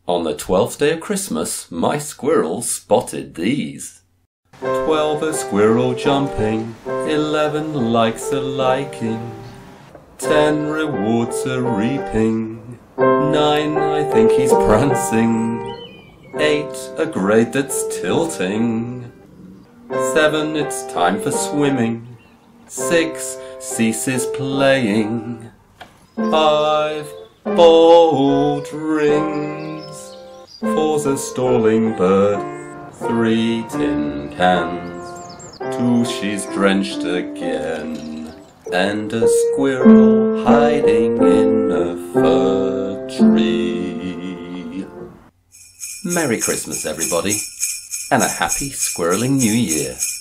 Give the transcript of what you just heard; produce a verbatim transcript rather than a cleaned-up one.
On the twelfth day of Christmas, my squirrels spotted these. Twelve a squirrel jumping, eleven likes a liking, ten rewards a reaping, nine I think he's prancing, eight a grade that's tilting, seven it's time for swimming, six ceases playing, five bold rings, four's a stalling bird, three tin cans, two she's drenched again, and a squirrel hiding in a fir tree. Merry Christmas, everybody, and a happy squirreling New Year.